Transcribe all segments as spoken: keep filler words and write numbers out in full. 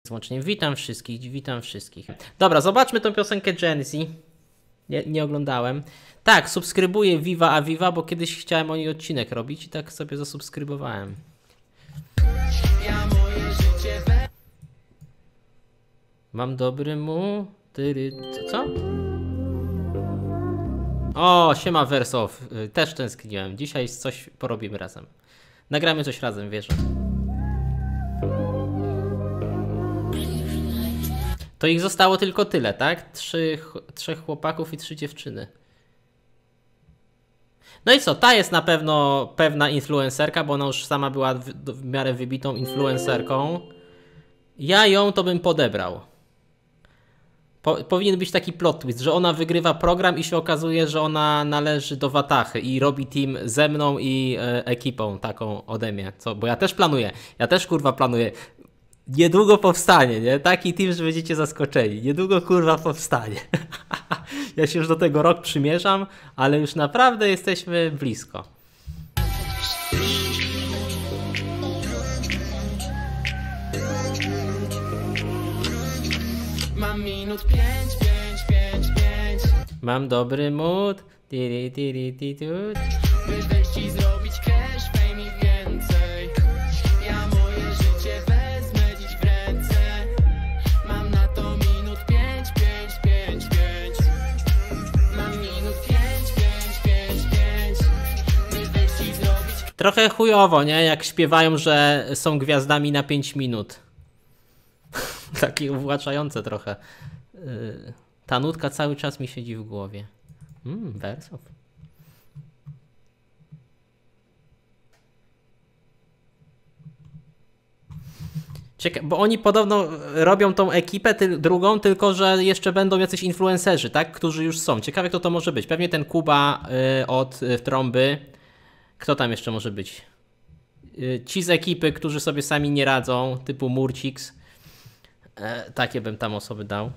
Łącznie. Witam wszystkich, witam wszystkich. Dobra, zobaczmy tą piosenkę Gen Z. Nie, nie oglądałem. Tak, subskrybuję Viva a Viva, bo kiedyś chciałem o niej odcinek robić i tak sobie zasubskrybowałem. Mam dobry mu... Tyry... Co? O, siema Wersow. Też tęskniłem. Dzisiaj coś porobimy razem. Nagramy coś razem, wierzę. To ich zostało tylko tyle, tak? Trzy, trzech chłopaków i trzy dziewczyny. No i co? Ta jest na pewno pewna influencerka, bo ona już sama była w, w miarę wybitą influencerką. Ja ją to bym podebrał. Po, powinien być taki plot twist, że ona wygrywa program i się okazuje, że ona należy do Watachy i robi team ze mną i e, ekipą taką ode mnie. Co? Bo ja też planuję. Ja też kurwa planuję. Niedługo powstanie, nie? Taki team, że będziecie zaskoczeni. Niedługo kurwa powstanie. Ja się już do tego rok przymierzam, ale już naprawdę jesteśmy blisko. Mam minut pięć, pięć, pięć, pięć. Mam dobry mood. Tiri, tiri, tiri, tiri. By ci zrobić cash, fame i więcej. Ja moje życie wezmę dziś w ręce. Mam na to minut pięć, pięć, pięć, pięć. Mam minut pięć, pięć, pięć, pięć. By ci zrobić... Trochę chujowo, nie? Jak śpiewają, że są gwiazdami na pięć minut. Takie uwłaczające trochę. Yy, ta nutka cały czas mi siedzi w głowie. Mmm, Wersow. Cieka bo oni podobno robią tą ekipę ty drugą, tylko że jeszcze będą jacyś influencerzy, tak? Którzy już są. Ciekawe, kto to może być. Pewnie ten Kuba yy, od yy, Trąby. Kto tam jeszcze może być? Yy, ci z ekipy, którzy sobie sami nie radzą, typu Murciks. E, takie bym tam osoby dał.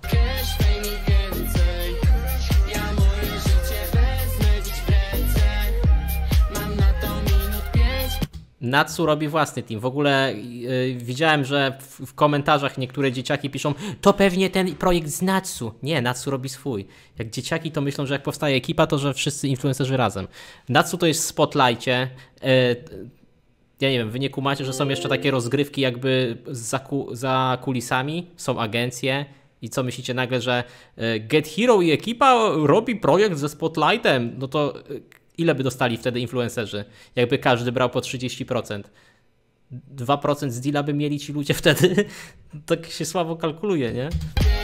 Natsu robi własny team. W ogóle yy, widziałem, że w, w komentarzach niektóre dzieciaki piszą, to pewnie ten projekt z Natsu. Nie, Natsu robi swój. Jak dzieciaki to myślą, że jak powstaje ekipa, to że wszyscy influencerzy razem. Natsu to jest w Spotlightie. Yy, Ja nie wiem, wy nie kumacie, że są jeszcze takie rozgrywki jakby za, ku, za kulisami, są agencje i co myślicie nagle, że Get Hero i ekipa robi projekt ze Spotlightem, no to ile by dostali wtedy influencerzy, jakby każdy brał po trzydzieści procent? dwa procent z deala by mieli ci ludzie wtedy, tak się słabo kalkuluje, nie?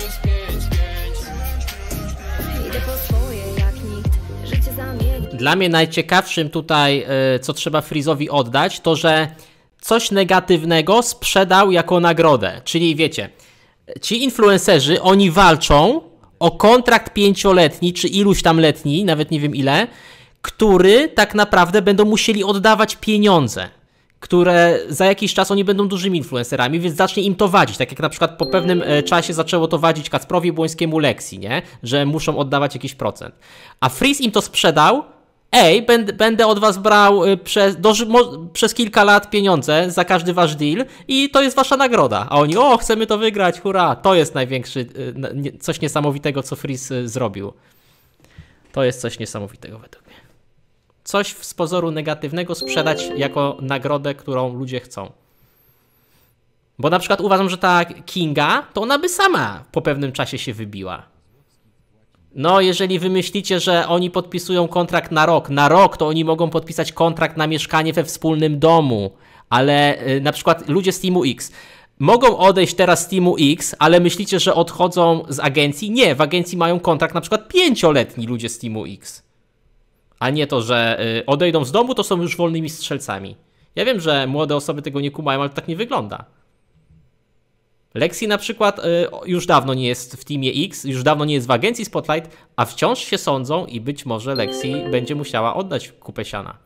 Dla mnie najciekawszym tutaj, co trzeba Freeze'owi oddać, to że coś negatywnego sprzedał jako nagrodę. Czyli wiecie, ci influencerzy, oni walczą o kontrakt pięcioletni, czy iluś tam letni, nawet nie wiem ile, który tak naprawdę będą musieli oddawać pieniądze, które za jakiś czas oni będą dużymi influencerami, więc zacznie im to wadzić. Tak jak na przykład po pewnym czasie zaczęło to wadzić Kacprowi Błońskiemu Lexi, nie? Że muszą oddawać jakiś procent. A Freeze im to sprzedał. Ej, będę, będę od was brał przez, do, przez kilka lat pieniądze za każdy wasz deal i to jest wasza nagroda. A oni, o, chcemy to wygrać, hurra. To jest największy, coś niesamowitego, co Freeze zrobił. To jest coś niesamowitego według mnie. Coś z pozoru negatywnego sprzedać jako nagrodę, którą ludzie chcą. Bo na przykład uważam, że ta Kinga, to ona by sama po pewnym czasie się wybiła. No, jeżeli wy myślicie, że oni podpisują kontrakt na rok, na rok to oni mogą podpisać kontrakt na mieszkanie we wspólnym domu, ale yy, na przykład ludzie z Teamu X mogą odejść teraz z Teamu X, ale myślicie, że odchodzą z agencji? Nie, w agencji mają kontrakt na przykład pięcioletni ludzie z Teamu X. A nie to, że yy, odejdą z domu, to są już wolnymi strzelcami. Ja wiem, że młode osoby tego nie kumają, ale to tak nie wygląda. Lexi na przykład y, już dawno nie jest w Teamie X, już dawno nie jest w agencji Spotlight, a wciąż się sądzą i być może Lexi będzie musiała oddać kupę siana.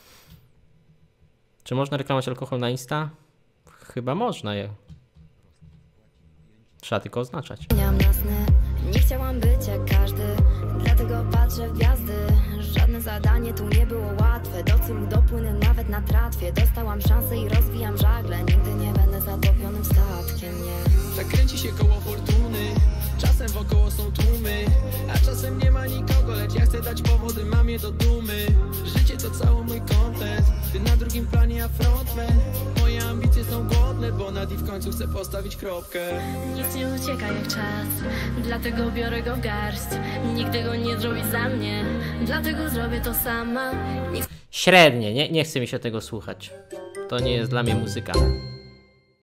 Czy można reklamować alkohol na Insta? Chyba można je. Trzeba tylko oznaczać. Nie chciałam być jak każdy, dlatego patrzę w gwiazdy. Żadne zadanie tu nie było łatwe, do celu dopłynę nawet na tratwie. Dostałam szansę i rozwijam żagle, nigdy nie będę zatopionym statkiem, nie. Zakręci się koło fortuny, czasem wokoło są tłumy, a czasem nie ma nikogo, lecz ja chcę dać powody mamie do dumy. Życie to cały mój content, ty na drugim planie, a frontman. Moje ambicje są głodne, bo na D w końcu chcę postawić kropkę. Nic nie ucieka jak czas, dlatego biorę go w garść. Nigdy go nie zrobi za mnie, dlatego zrobię to sama. Nie... Średnie, nie, nie chce mi się tego słuchać. To nie jest dla mnie muzyka.